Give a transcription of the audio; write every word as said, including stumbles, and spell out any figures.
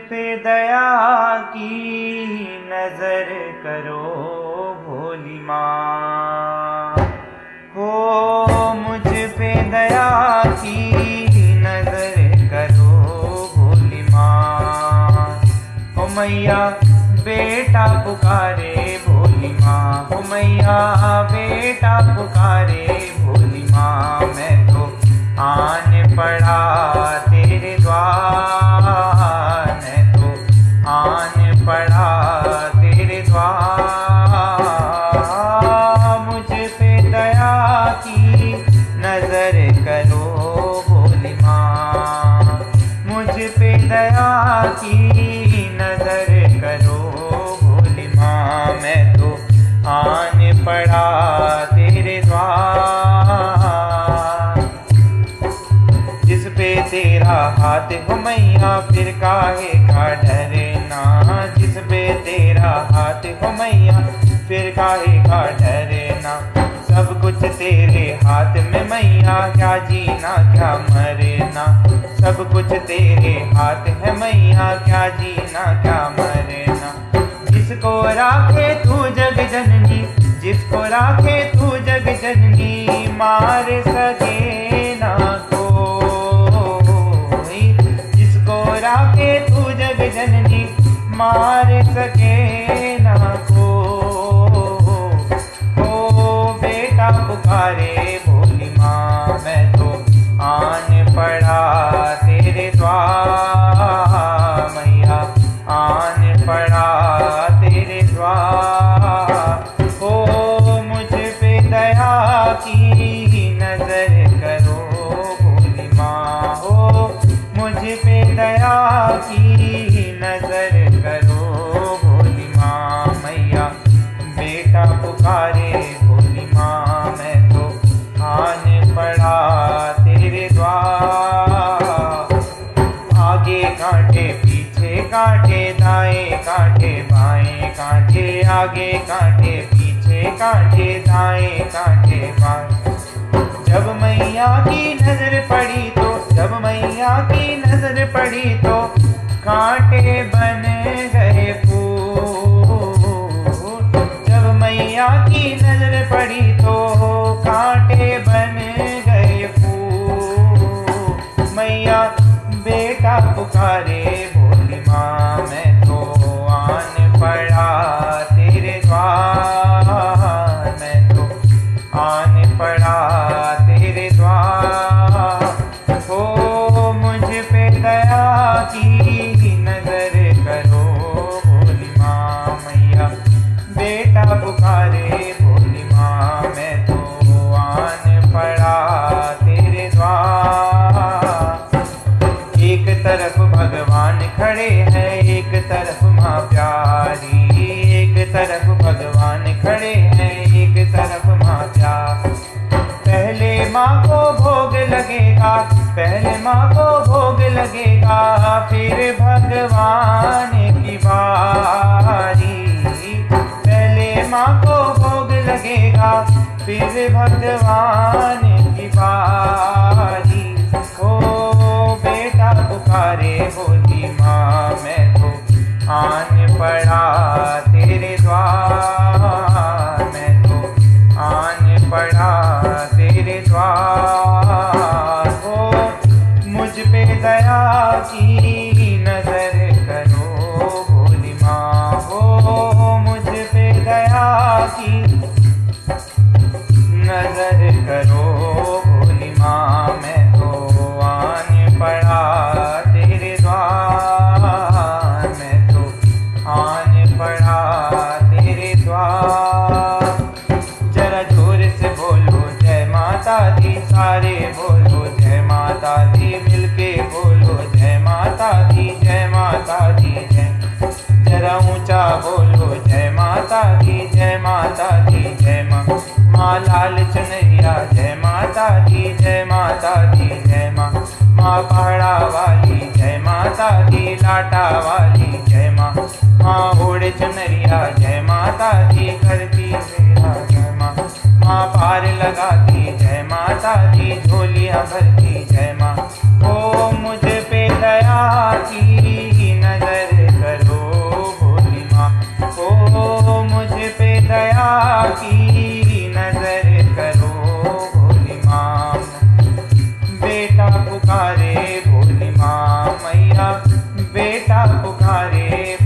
पे दया की नजर करो भोली माँ। हो मुझ पे दया की नजर करो भोली माँ। हो मैया बेटा पुकारे भोली माँ। हो मैया बेटा पुकारे भोली माँ। मैं तो आन पड़ा तेरे द्वार, मैं तो आन पड़ा तेरे द्वार। मुझ पे दया की नजर करो भोली माँ। मुझ पे दया की नजर करो भोली माँ। मैं तो आन पड़ा तेरे द्वार। जिस पे तेरा हाथ हो मैया फिर काहे का डरना। जिस पे तेरा हाथ हो मैया फिर काहे का डरना। सब कुछ तेरे हाथ में मैया, क्या जीना क्या मरना। सब कुछ तेरे हाथ है मैया, क्या जीना क्या मरना। जिसको राखे तू जग जननी, जिसको राखे तू जग जननी, मार सके ना कोई। जिसको राखे तू जग जननी, मार सके ना कोई। ओ बेटा पुकारे भोली माँ। मैं तो आन पड़ा तेरे द्वार मैया, आन पड़ा तेरे द्वार। हो मुझ पे दया की नजर करो भोली माँ। हो मुझ पे दया की नजर करो भोली माँ। मैया बेटा पुकारे भोली माँ। मैं तो आन पड़ा तेरे द्वार। आगे कांटे पीछे कांटे, दाएं कांटे बाएं कांटे। आगे कांटे पीछे कांटे, दाएं कांटे बाएं। जब मैया की नजर पड़ी तो, जब मैया की नजर पड़ी तो कांटे बन गए फूल। जब मैया की नजर पड़ी तो कांटे बन गए फूल। मैया बेटा पुकारे भोली माँ। मैं तो आन पड़ा तेरे द्वार, मैं तो आन पड़ा तेरे द्वार। हो मुझ पे दया की नजर करो भोली माँ। मैया बेटा पुकारे भोली माँ। मैं तो आन पड़ा तेरे द्वार। एक तरफ भगवान खड़े हैं, एक तरफ माँ प्यारी। एक तरफ भगवान खड़े हैं, एक तरफ माँ प्यारी। पहले माँ को भोग लगेगा, पहले माँ को भोग लगेगा, फिर भगवान की बारी। पहले माँ को भोग लगेगा, फिर भगवान की बारी। ओ बेटा पुकारे भोली माँ। मैं तो आन पड़ा तेरे द्वार, मैं तो आन पड़ा तेरे द्वार। हो मुझ पे दया की नजर करो भोली माँ। हो मुझ पे दया की नजर करो भोली माँ। मैं तो आन पड़ा तेरे द्वार, मैं तो आन पड़ा तेरे द्वार। जरा जोर से बोलो जय माता दी, सारे बोलो जय माता दी। मिलके बोलो जय माता दी, जय माता दी जय। जरा ऊंचा बोलो जय माता दी, जय माता दी जय माँ। माँ लाल चुनरिया जय माता दी, जय माता दी जय माँ। माँ पहाड़ा वाली जय माता दी, लाटा वाली जय माँ। माँ ओढ़े चुनरिया जय माता दी, करती मेरा जय माँ। माँ पार लगाती जय माता दी, झोलियाँ भरती जय माँ। ओ मुझ पे दया की नजर रे